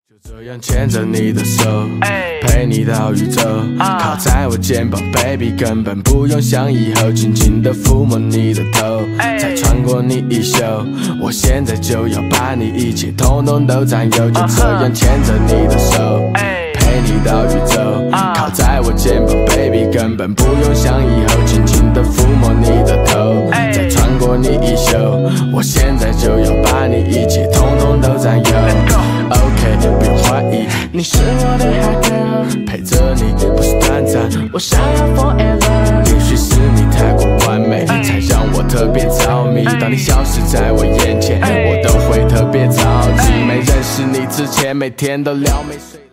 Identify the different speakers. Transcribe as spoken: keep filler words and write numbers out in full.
Speaker 1: 就这样牵着你的手，陪你到宇宙，靠在我肩膀 ，baby 根本不用想以后，轻轻地抚摸你的头，再穿过你衣袖，我现在就要把你一切统统都占有，就这样牵着你的手，陪你到宇宙，靠在我肩膀 ，baby 根本不用想以后，轻轻地抚摸你的头，再穿过你衣袖，我现在就要把你一切统统都占有。OK， 不用怀疑，你是我的 hot girl， 陪着你不是短暂，我想要 forever。也许是你太过完美，才让我特别着迷。当你消失在我眼前，我都会特别着急。没认识你之前，每天都撩没睡。